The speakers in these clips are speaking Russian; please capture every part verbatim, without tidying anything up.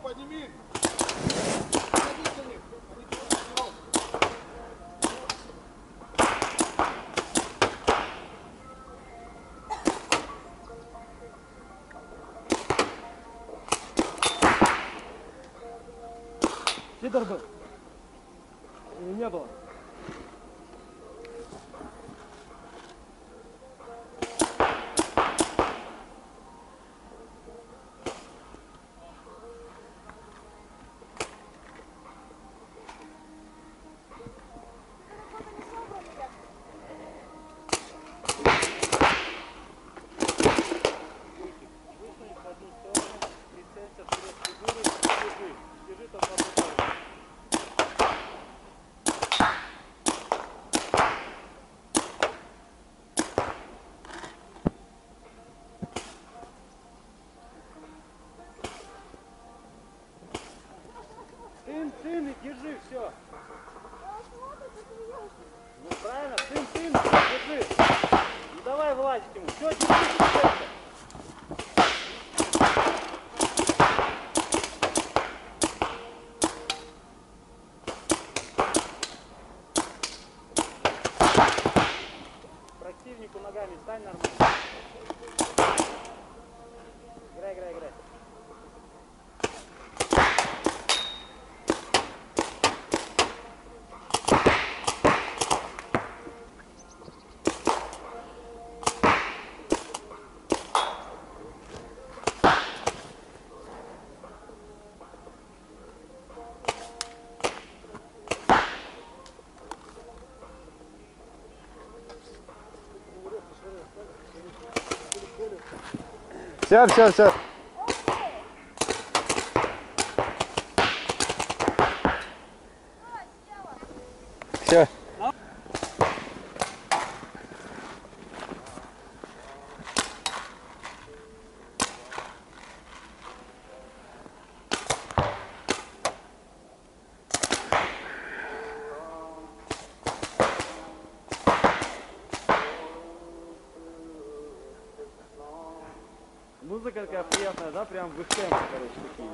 подними. Фидер был? Или не было? Сын, сын, и держи, все. Ну правильно, сын, сын, держи. Ну давай вылазить ему. Все, держи, держи. Противнику ногами стань нормально. Играй, играй, играй. Все, все, все. Все. Музыка такая приятная, да? Прям в их темпе, короче, такие.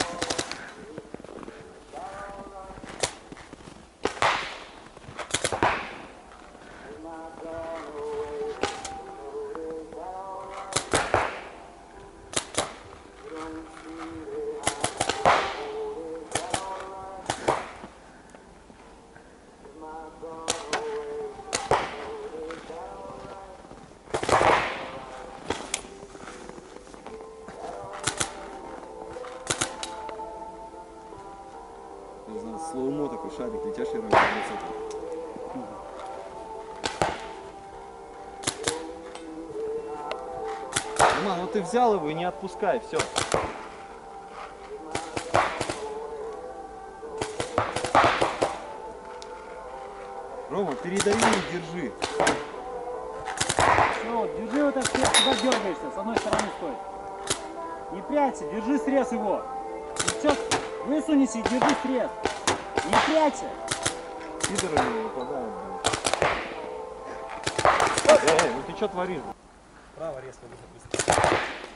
Не знаю, слоумо такой шарик, летящий на лицо. Рома, ну ты взял его и не отпускай, все. Рома, передави и держи. Ну вот, держи вот так, куда дергаешься, с одной стороны стой. Не прячься, держи срез его. И сейчас высунись и держи срез. Не прячься. Фидеры не выпадают, блин. Эй, ну ты что творишь? Право резко, быстро, быстро.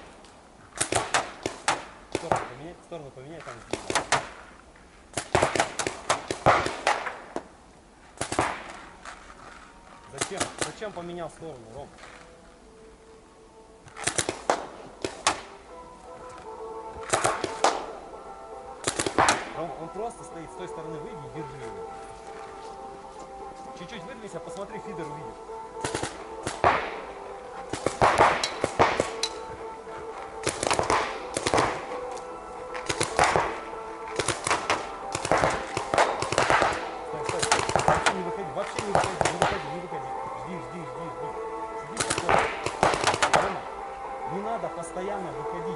Сторону поменяй, сторону поменяй, там. Зачем? Зачем поменял сторону, Ром? Ром, он просто стоит с той стороны, выйди и держи его. Чуть-чуть выдвинься, посмотри, фидер увидишь. Вообще не выходи, не выходи, не выходи. Жди, жди, жди, жди. Жди, спокойно. Рома, не надо постоянно выходить.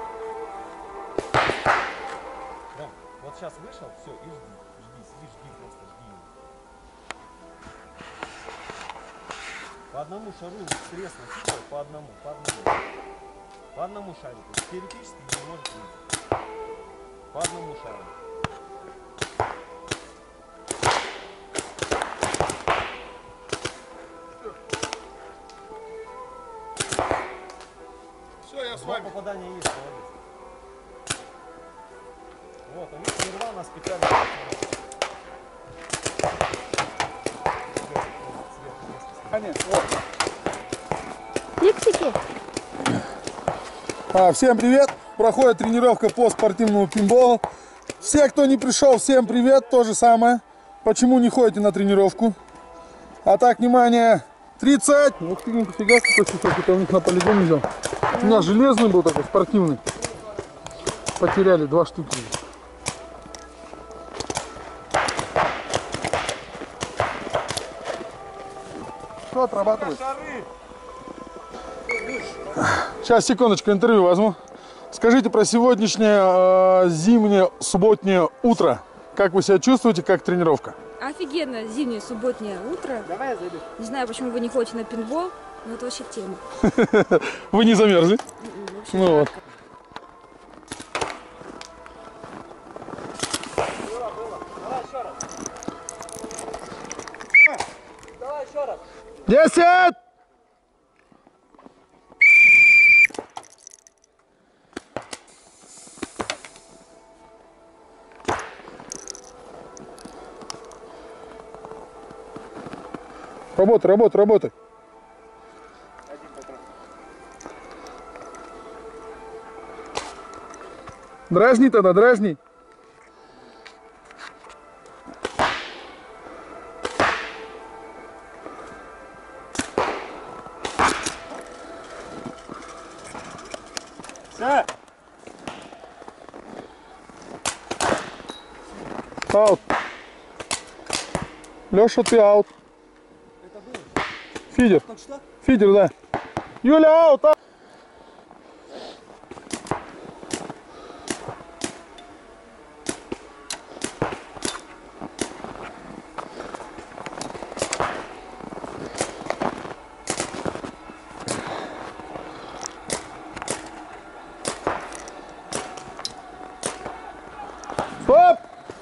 Ром, вот сейчас вышел, все, и жди. Жди, сиди, жди, просто жди его. По одному шару срез насыпал, по одному, по одному. По одному шарику. Теоретически не может выйти. По одному шару. Все, я с Два вами. попадания есть, молодец. нас специально. Фиксики. А, всем привет! Проходит тренировка по спортивному пейнтболу. Все, кто не пришел, всем привет, то же самое. Почему не ходите на тренировку? А так, внимание, тридцать. Ух ты, нифига, какой часок, это у них на полигоне взял. У меня железный был такой, спортивный. Потеряли два штуки. Что отрабатывать? Сейчас, секундочку, интервью возьму. Скажите про сегодняшнее э, зимнее субботнее утро. Как вы себя чувствуете, как тренировка? Офигенно, зимнее субботнее утро. Давай я зайду. Не знаю, почему вы не ходите на пейнтбол, но это вообще тема. Вы не замерзли? В общем, Ну вот. жарко. Давай еще раз. Десять! Работай, работай, работай. Дразни тогда, дразни. Все. Аут. Леша, ты аут. Фидер. Фидер, да. Юля, аут, аут. Стоп!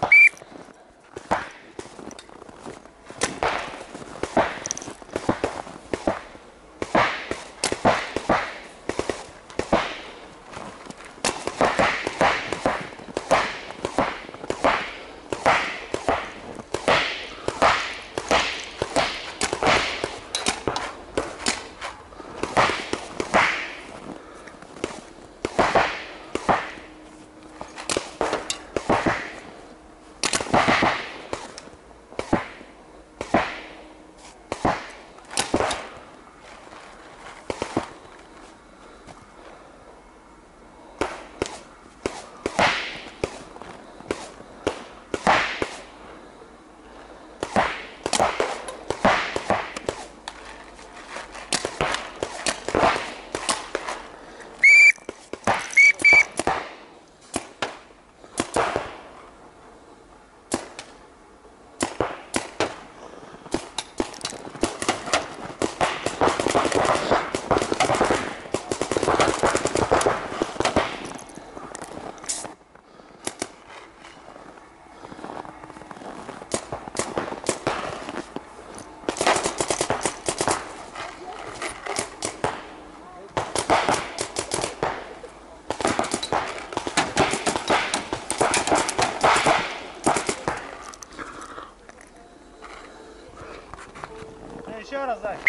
Еще раз, дай.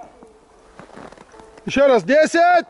Еще раз, десять!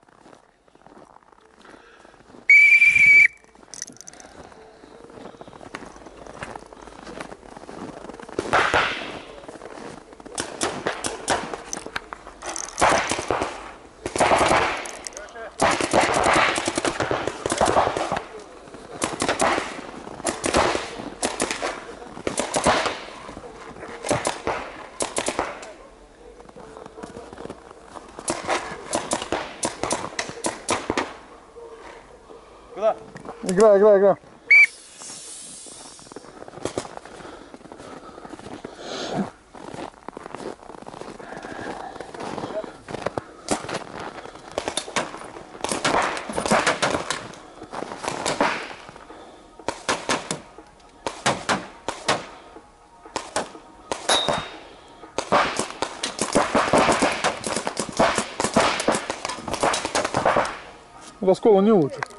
Куда? Играй, играй, играй. Раскола не лучше.